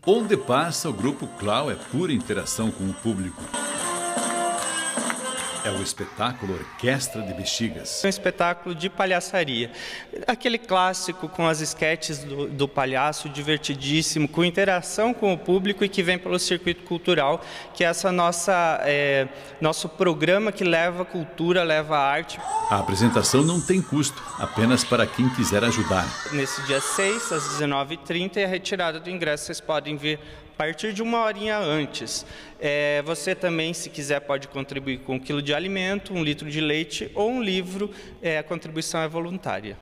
Onde passa, o Grupo Clau é pura interação com o público. É o espetáculo Orquestra de Bexigas. É um espetáculo de palhaçaria. Aquele clássico com as esquetes do palhaço, divertidíssimo, com interação com o público e que vem pelo circuito cultural, que é essa nosso programa que leva cultura, leva arte. A apresentação não tem custo, apenas para quem quiser ajudar. Nesse dia 6, às 19h30, e a retirada do ingresso vocês podem vir a partir de 1 horinha antes. Você também, se quiser, pode contribuir com 1 quilo de alimento, 1 litro de leite ou um livro. A contribuição é voluntária.